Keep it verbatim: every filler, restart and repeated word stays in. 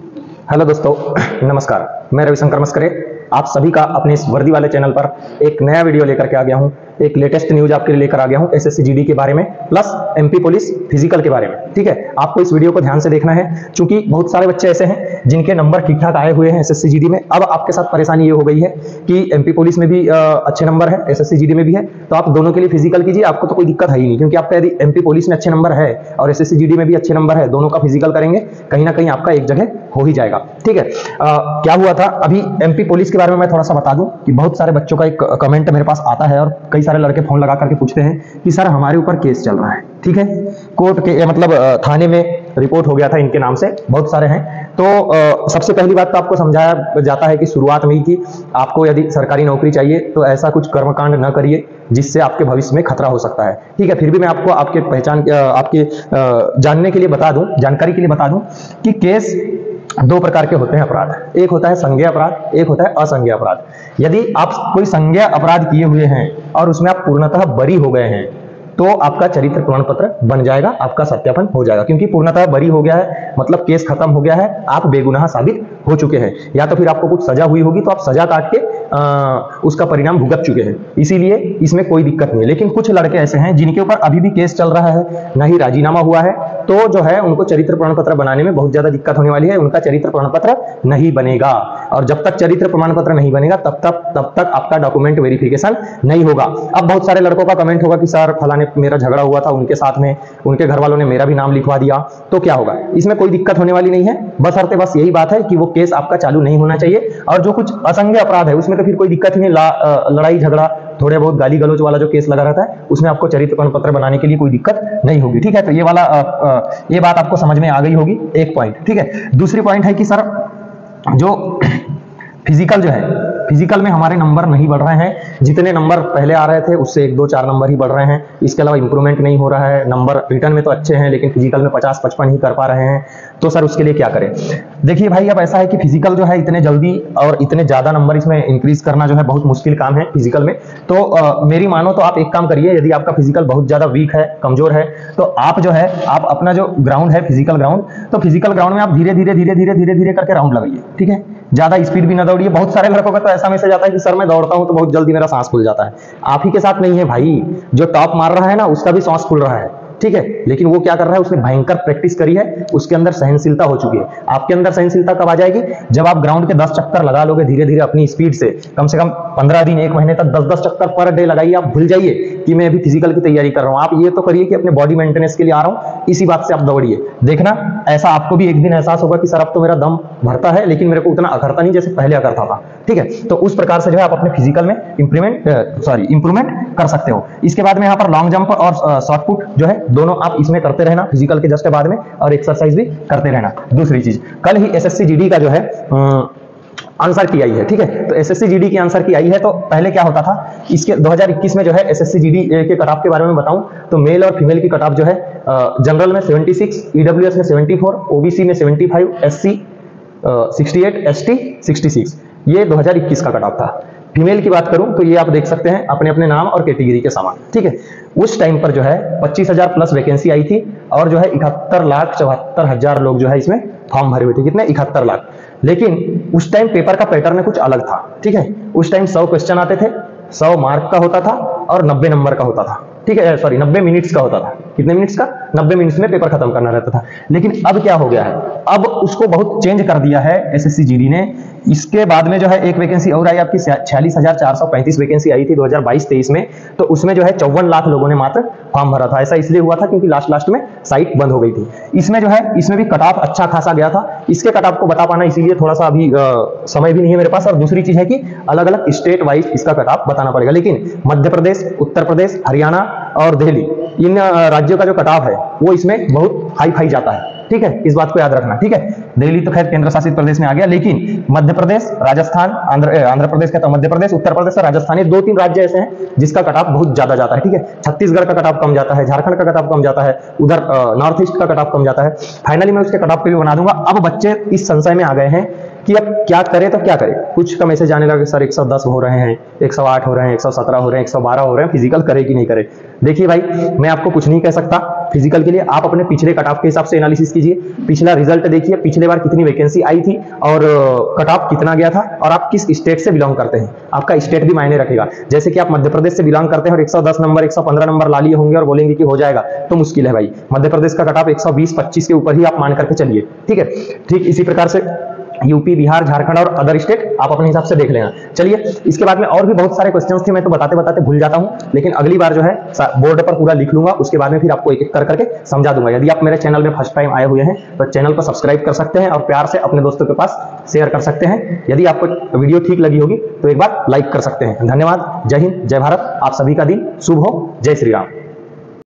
Hello दोस्तों, नमस्कार। मैं रविशंकर मस्करे आप सभी का अपने इस वर्दी वाले चैनल पर एक नया वीडियो लेकर के आ गया हूं। एक लेटेस्ट न्यूज आपके लिए लेकर आ गया हूं एसएससी जीडी के बारे में, प्लस एमपी पुलिस फिजिकल के बारे में। ठीक है, आपको इस वीडियो को ध्यान से देखना है, क्योंकि बहुत सारे बच्चे ऐसे हैं जिनके नंबर ठीक ठाक आए हुए हैं एसएससी जीडी में। अब आपके साथ परेशानी ये हो गई है कि एमपी पुलिस में भी अच्छे नंबर है, एसएससी जीडी में भी है, तो आप दोनों के लिए फिजिकल कीजिए, आपको तो कोई दिक्कत है ही नहीं। क्योंकि आपका यदि एमपी पुलिस में अच्छे नंबर है और एसएससी जीडी में भी अच्छे नंबर है, दोनों का फिजिकल करेंगे, कहीं ना कहीं आपका एक जगह हो ही जाएगा। ठीक है, आ, क्या हुआ था अभी एमपी पुलिस के बारे में मैं थोड़ा सा बता दूं कि बहुत सारे बच्चों का एक कमेंट मेरे पास आता है और कई सारे लड़के फोन लगा करके पूछते हैं कि सर हमारे ऊपर केस चल रहा है। ठीक है, कोर्ट के मतलब थाने में रिपोर्ट हो गया था इनके नाम से, बहुत सारे हैं। तो आ, सबसे पहली बात तो आपको समझाया जाता है कि शुरुआत में ही कि आपको यदि सरकारी नौकरी चाहिए तो ऐसा कुछ कर्मकांड न करिए जिससे आपके भविष्य में खतरा हो सकता है। ठीक है, फिर भी मैं आपको आपके पहचान आपके जानने के लिए बता दूं, जानकारी के लिए बता दूं कि केस दो प्रकार के होते हैं अपराध। एक होता है संज्ञेय अपराध, एक होता है असंज्ञेय अपराध। यदि आप कोई संज्ञेय अपराध किए हुए हैं और उसमें आप पूर्णतः बरी हो गए हैं तो आपका चरित्र प्रमाण पत्र बन जाएगा, आपका सत्यापन हो जाएगा। क्योंकि पूर्णतः बरी हो गया है मतलब केस खत्म हो गया है, आप बेगुनाह साबित हो चुके हैं, या तो फिर आपको कुछ सजा हुई होगी तो आप सजा काट के आ, उसका परिणाम भुगत चुके हैं, इसीलिए इसमें कोई दिक्कत नहीं है। लेकिन कुछ लड़के ऐसे हैं जिनके ऊपर अभी भी केस चल रहा है, ना ही राजीनामा हुआ है, तो जो है उनको चरित्र प्रमाण पत्र बनाने में बहुत ज्यादा दिक्कत होने वाली है। उनका चरित्र प्रमाण पत्र नहीं बनेगा, और जब तक चरित्र प्रमाण पत्र नहीं बनेगा तब तक तब तक आपका डॉक्यूमेंट वेरिफिकेशन नहीं होगा। अब बहुत सारे लड़कों का कमेंट होगा कि सर फलाने मेरा झगड़ा हुआ था उनके साथ में, उनके घर वालों ने मेरा भी नाम लिखवा दिया, तो क्या होगा? इसमें कोई दिक्कत होने वाली नहीं है। बस अर्थ बस यही बात है कि वो केस आपका चालू नहीं होना चाहिए। और जो कुछ असंज्ञेय अपराध है उसमें तो फिर कोई दिक्कत ही नहीं, लड़ाई झगड़ा थोड़े बहुत गाली गलौज वाला जो केस लगा रहता है उसमें आपको चरित्र प्रमाण पत्र बनाने के लिए कोई दिक्कत नहीं होगी। ठीक है, तो ये वाला आ, आ, ये बात आपको समझ में आ गई होगी, एक पॉइंट। ठीक है, दूसरी पॉइंट है कि सर जो फिजिकल जो है, फिजिकल में हमारे नंबर नहीं बढ़ रहे हैं, जितने नंबर पहले आ रहे थे उससे एक दो चार नंबर ही बढ़ रहे हैं, इसके अलावा इंप्रूवमेंट नहीं हो रहा है। नंबर रिटर्न में तो अच्छे हैं लेकिन फिजिकल में पचास पचपन ही कर पा रहे हैं, तो सर उसके लिए क्या करें? देखिए भाई, अब ऐसा है कि फिजिकल जो है इतने जल्दी और इतने ज्यादा नंबर इसमें इंक्रीज करना जो है बहुत मुश्किल काम है फिजिकल में। तो आ, मेरी मानो तो आप एक काम करिए, यदि आपका फिजिकल बहुत ज्यादा वीक है, कमजोर है, तो आप जो है आप अपना जो ग्राउंड है फिजिकल ग्राउंड, तो फिजिकल ग्राउंड में आप धीरे धीरे धीरे धीरे धीरे धीरे करके राउंड लगाइए। ठीक है, ज्यादा स्पीड भी ना दौड़िए। बहुत सारे लड़कों का तो ऐसा मैसेज आता है कि सर मैं दौड़ता हूं तो बहुत जल्दी मेरा सांस फूल जाता है। आप ही के साथ नहीं है भाई, जो टॉप मार रहा है ना उसका भी सांस फूल रहा है। ठीक है, लेकिन वो क्या कर रहा है, उसने भयंकर प्रैक्टिस करी है, उसके अंदर सहनशीलता हो चुकी है। आपके अंदर सहनशीलता कब आ जाएगी? जब आप ग्राउंड के दस चक्कर लगा लोगे धीरे धीरे अपनी स्पीड से, कम से कम पंद्रह दिन एक महीने तक दस दस चक्कर पर डे लगाइए। आप भूल जाइए कि मैं अभी फिजिकल की तैयारी कर रहा हूं, आप ये तो करिए कि अपने बॉडी मेंटेनेंस के लिए आ रहा हूं, इसी बात से आप दौड़िए। देखना ऐसा आपको भी एक दिन एहसास होगा कि सर अब तो मेरा दम भरता है लेकिन मेरे को उतना अखरता नहीं जैसे पहले अखरता था। ठीक है, तो उस प्रकार से जो है आप अपने फिजिकल में इंप्रूवमेंट सॉरी इंप्रूवमेंट कर सकते हो। इसके बाद में यहाँ पर लॉन्ग जंप और शॉर्ट पुट जो है दोनों आप इसमें करते रहना फिजिकल के जस्ट बाद में, और एक्सरसाइज भी करते रहना। दूसरी चीज, कल ही एसएससी जीडी का जो है आंसर की आई है। ठीक है, तो एसएससी जीडी की आंसर की आई है। तो पहले क्या होता था, इसके दो हज़ार इक्कीस में जो है एसएससी जीडी के कट ऑफ के बारे में बताऊं तो मेल और फीमेल की कट ऑफ जो है जनरल में छिहत्तर, ईडब्ल्यूएस में चौहत्तर, ओबीसी में पचहत्तर, एससी अड़सठ, एसटी छियासठ, ये दो हज़ार इक्कीस का कट ऑफ था। फीमेल की बात करूं तो ये आप देख सकते हैं अपने अपने नाम और कैटेगरी के समान। ठीक है, उस टाइम पर जो है पच्चीस हजार प्लस वैकेंसी आई थी और जो है इकहत्तर लाख चौहत्तर हजार लोग जो है इसमें फॉर्म भरे हुए थे। कितने? इकहत्तर लाख। लेकिन उस टाइम पेपर का पैटर्न कुछ अलग था। ठीक है, उस टाइम सौ क्वेश्चन आते थे, सौ मार्क का होता था और नब्बे नंबर का होता था। ठीक है, सॉरी नब्बे मिनट्स का होता था। कितने मिनट्स का? नब्बे मिनट्स में पेपर खत्म करना रहता था। लेकिन अब क्या हो गया है, अब उसको बहुत चेंज कर दिया है एसएससी जीडी ने। इसके बाद में जो है एक वैकेंसी और आई, आपकी छियालीस हजार चार सौ पैंतीस वैकेंसी आई थी दो हज़ार बाईस तेईस में, तो उसमें जो है चौवन लाख लोगों ने मात्र फॉर्म भरा था। ऐसा इसलिए हुआ था क्योंकि लास्ट लास्ट में साइट बंद हो गई थी। इसमें जो है इसमें भी कट ऑफ अच्छा खासा गया था। इसके कट ऑफ को बता पाना इसीलिए थोड़ा सा अभी आ, समय भी नहीं है मेरे पास। और दूसरी चीज है कि अलग अलग स्टेट वाइज इसका कट ऑफ बताना पड़ेगा। लेकिन मध्य प्रदेश, उत्तर प्रदेश, हरियाणा और दिल्ली, इन राज्यों का जो कट ऑफ है वो इसमें बहुत हाई फाई जाता है। ठीक है, इस बात को याद रखना। ठीक है, दिल्ली तो खैर केंद्र शासित प्रदेश में आ गया, लेकिन मध्य प्रदेश, राजस्थान, आंध्र आंध्र प्रदेश कहता हूं, मध्य प्रदेश, उत्तर प्रदेश और राजस्थान, ये दो तीन राज्य ऐसे हैं जिसका कट ऑफ बहुत ज्यादा जाता है। ठीक है, छत्तीसगढ़ का कट ऑफ कम जाता है, झारखंड का कट ऑफ कम जाता है, उधर नॉर्थ ईस्ट का कट ऑफ कम जाता है। फाइनली मैं उसके कट ऑफ पे भी बना दूंगा। अब बच्चे इस संशय में आ गए हैं कि अब क्या करें तो क्या करें। कुछ का मैसेज आने लगा सर एक सौ दस हो रहे हैं, एक सौ आठ हो रहे हैं, एक सौ सत्रह हो रहे हैं, एक सौ बारह हो रहे हैं, फिजिकल करे कि नहीं करे। देखिए भाई, मैं आपको कुछ नहीं कह सकता, फिजिकल के लिए आप अपने पिछले कट ऑफ के हिसाब से एनालिसिस कीजिए, पिछला रिजल्ट देखिए, पिछले बार कितनी वैकेंसी आई थी और कट ऑफ कितना गया था, और आप किस स्टेट से बिलोंग करते हैं। आपका स्टेट भी मायने रखेगा। जैसे कि आप मध्य प्रदेश से बिलोंग करते हैं और एक सौ दस नंबर एक सौ पंद्रह नंबर ला लिए होंगे और बोलेंगे कि हो जाएगा, तो मुश्किल है भाई। मध्य प्रदेश का कट ऑफ एक सौ बीस पच्चीस के ऊपर ही आप मान करके चलिए, ठीक है। ठीक इसी प्रकार से यूपी, बिहार, झारखंड और अदर स्टेट आप अपने हिसाब से देख लेना। चलिए, इसके बाद में और भी बहुत सारे क्वेश्चंस थे, मैं तो बताते बताते भूल जाता हूं, लेकिन अगली बार जो है बोर्ड पर पूरा लिख लूंगा, उसके बाद में फिर आपको एक एक कर करके समझा दूंगा। यदि आप मेरे चैनल में फर्स्ट टाइम आए हुए हैं तो चैनल को सब्सक्राइब कर सकते हैं और प्यार से अपने दोस्तों के पास शेयर कर सकते हैं। यदि आपको वीडियो ठीक लगी होगी तो एक बार लाइक कर सकते हैं। धन्यवाद। जय हिंद, जय भारत। आप सभी का दिन शुभ हो। जय श्री राम।